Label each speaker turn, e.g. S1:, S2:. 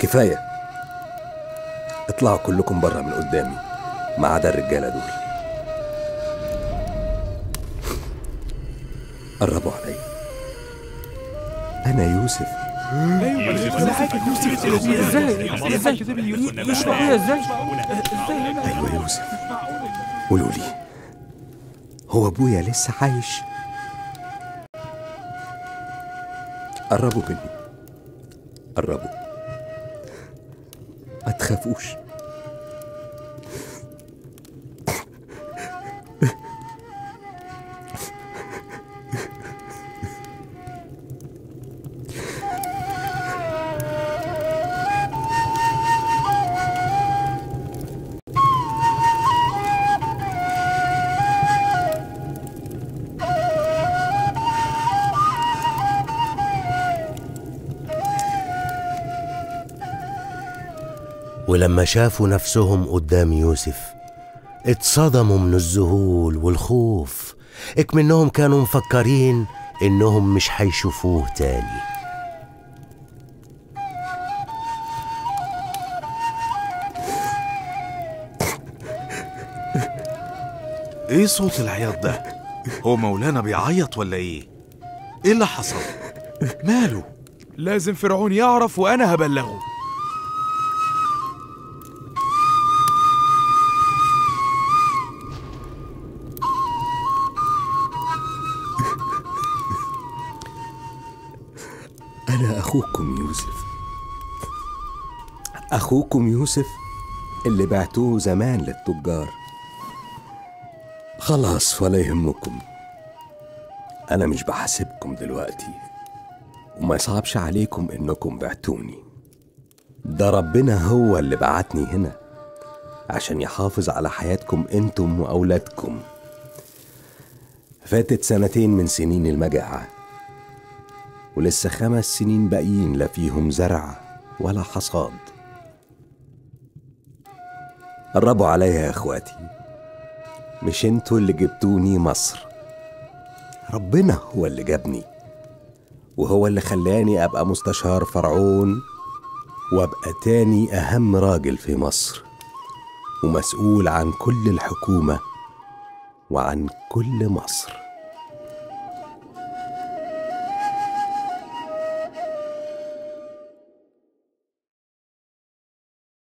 S1: كفاية، اطلعوا كلكم برا من قدامي ما عدا الرجالة دول. قربوا علي، أنا يوسف. أيوة يوسف، قولوا لي، هو أبويا لسه عايش؟ قربوا مني، قربوا، ما تخافوش.
S2: ولما شافوا نفسهم قدام يوسف اتصدموا من الذهول والخوف، اكمنهم كانوا مفكرين انهم مش هيشوفوه تاني.
S3: ايه صوت العياط ده؟ هو مولانا بيعيط ولا ايه؟ ايه اللي حصل؟ ماله؟
S4: لازم فرعون يعرف وانا هبلغه.
S1: أنا أخوكم يوسف، أخوكم يوسف اللي بعتوه زمان للتجار. خلاص ولا يهمكم، أنا مش بحاسبكم دلوقتي، وما يصعبش عليكم إنكم بعتوني. ده ربنا هو اللي بعتني هنا عشان يحافظ على حياتكم انتم وأولادكم. فاتت 2 من سنين المجاعة، ولسه 5 سنين باقيين لا فيهم زرع ولا حصاد. قربوا عليا يا اخواتي، مش انتوا اللي جبتوني مصر، ربنا هو اللي جابني، وهو اللي خلاني ابقى مستشار فرعون، وابقى تاني اهم راجل في مصر، ومسؤول عن كل الحكومة وعن كل مصر.